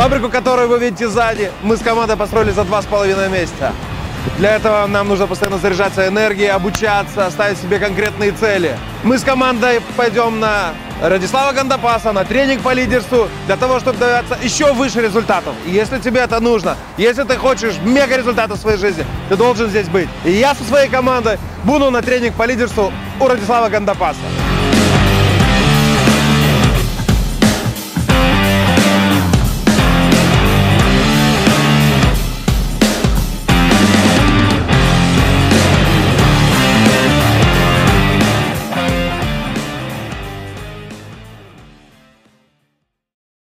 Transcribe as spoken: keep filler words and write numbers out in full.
Фабрику, которую вы видите сзади, мы с командой построили за два с половиной месяца. Для этого нам нужно постоянно заряжаться энергией, обучаться, ставить себе конкретные цели. Мы с командой пойдем на Радислава Гандапаса, на тренинг по лидерству, для того, чтобы добиваться еще выше результатов. И если тебе это нужно, если ты хочешь мега результатов в своей жизни, ты должен здесь быть. И я со своей командой буду на тренинг по лидерству у Радислава Гандапаса.